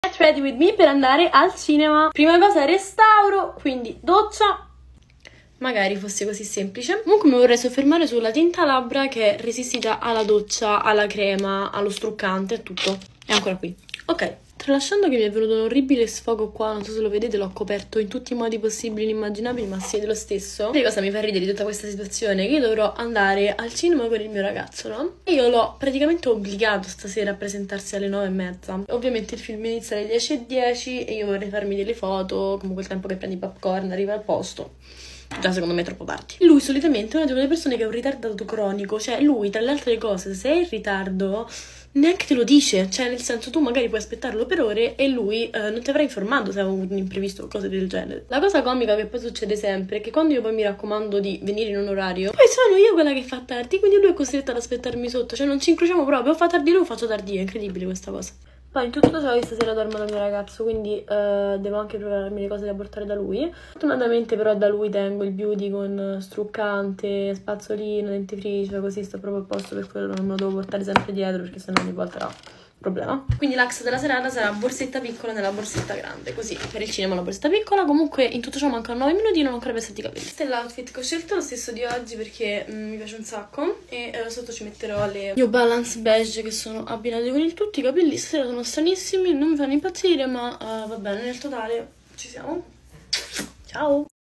Get ready with me per andare al cinema. Prima cosa restauro, quindi doccia. Magari fosse così semplice. Comunque mi vorrei soffermare sulla tinta labbra che è resistita alla doccia, alla crema, allo struccante, a tutto. È ancora qui. Ok, tralasciando che mi è venuto un orribile sfogo qua, non so se lo vedete, l'ho coperto in tutti i modi possibili e inimmaginabili, ma si vede lo stesso. E cosa mi fa ridere di tutta questa situazione? Che io dovrò andare al cinema con il mio ragazzo, no? E io l'ho praticamente obbligato stasera a presentarsi alle 9:30. Ovviamente il film inizia alle 10:10 e io vorrei farmi delle foto, comunque il tempo che prendi popcorn, arriva al posto. Già secondo me è troppo tardi. Lui solitamente è una di quelle persone che è un ritardato cronico. Cioè lui, tra le altre cose, se è in ritardo neanche te lo dice. Cioè nel senso, tu magari puoi aspettarlo per ore e lui non ti avrà informato se ha avuto un imprevisto o cose del genere. La cosa comica che poi succede sempre è che quando io poi mi raccomando di venire in un orario, poi sono io quella che fa tardi, quindi lui è costretto ad aspettarmi sotto. Cioè non ci incrociamo proprio, o fa tardi lui o faccio tardi io. È incredibile questa cosa. Poi in tutto ciò io stasera dormo dal mio ragazzo, quindi devo anche prepararmi le cose da portare da lui. Fortunatamente però da lui tengo il beauty con struccante, spazzolino, dentifricio, così sto proprio a posto, per quello non me lo devo portare sempre dietro perché sennò ogni volta era problema. Quindi l'ax della serata sarà borsetta piccola nella borsetta grande, così per il cinema una borsetta piccola. Comunque in tutto ciò mancano 9 minuti e non ho ancora pestato i capelli. Questo è l'outfit che ho scelto, lo stesso di oggi perché mi piace un sacco. E sotto ci metterò le New Balance beige che sono abbinate con il tutto. I capelli stasera sono stranissimi, non mi fanno impazzire, ma va bene, nel totale ci siamo. Ciao!